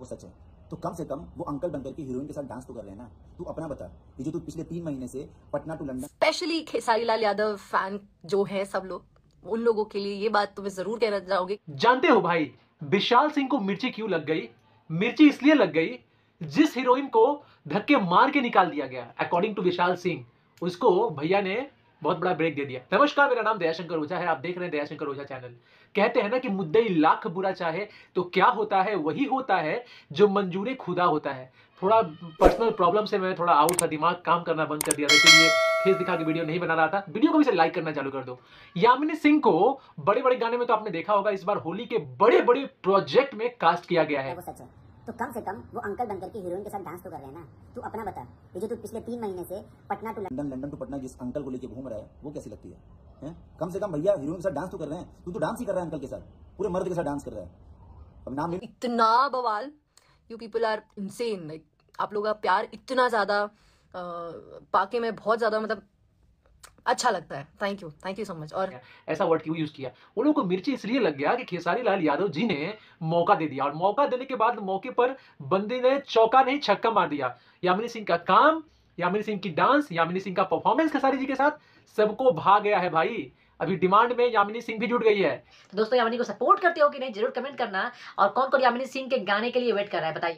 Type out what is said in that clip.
वो सच है तो कम से कम वो अंकल बनकर के हीरोइन के साथ डांस तो कर रहे हैं ना। तू अपना बता, ये जो तू पिछले 3 महीने से Patna to London, specially Khesari Lal Yadav fan जो है सब लोग, उन लोगों के लिए ये बात तुम्हें जरूर कहना चाहोगे। जानते हो भाई विशाल सिंह को मिर्ची क्यों लग गई? मिर्ची इसलिए लग गई जिस हीरोइन को धक्के मार के निकाल दिया गया, अकॉर्डिंग टू विशाल सिंह, उसको भैया ने बहुत बड़ा ब्रेक दे दिया। नमस्कार, मेरा नाम दयाशंकर ओझा है, आप देख रहे हैं दयाशंकर ओझा चैनल। कहते हैं ना कि मुद्दई लाख बुरा चाहे तो क्या होता है, वही होता है जो मंजूर खुदा होता है। थोड़ा पर्सनल प्रॉब्लम से मैं थोड़ा आउट था, दिमाग काम करना बंद कर दिया था, इसलिए फेस दिखा के वीडियो नहीं बना रहा था। वीडियो को भी से लाइक करना चालू कर दो। यामिनी सिंह को बड़े बड़े गाने में तो आपने देखा होगा, इस बार होली के बड़े बड़े प्रोजेक्ट में कास्ट किया गया है। वो सच है तो कम से कम वो अंकल बनकर के हीरोइन के साथ डांस तो कर रहे हैं ना। तू अपना बता, ये जो तू पिछले 3 महीने से Patna to London, London to Patna जिस अंकल को लेके घूम रहा है वो कैसी लगती है? हैं? कम से कम भैया हीरोइन के साथ डांस तो कर रहे हैं, तू तो डांस ही कर रहा है अंकल के साथ, पूरे मर्द के साथ डांस कर रहा है। अब नाम इतना बवाल, you people are insane. Like आप लोगों का प्यार इतना ज्यादा पाके में बहुत ज्यादा मतलब अच्छा लगता है। Thank you so much. और ऐसा वर्ड क्यों यूज किया? वो लोगों को मिर्ची इसलिए लग गया कि खेसारी लाल यादव जी ने मौका दे दिया, और मौका देने के बाद मौके पर बंदे ने चौका नहीं छक्का मार दिया। यामिनी सिंह का काम, यामिनी सिंह की डांस, यामिनी सिंह का परफॉर्मेंस खेसारी जी के साथ सबको भा गया है भाई। अभी डिमांड में यामिनी सिंह भी जुट गई है। दोस्तों यामिनी को सपोर्ट करते हो कि नहीं जरूर कमेंट करना। और कौन कौन यामिनी सिंह के गाने के लिए वेट कर रहा है बताइए।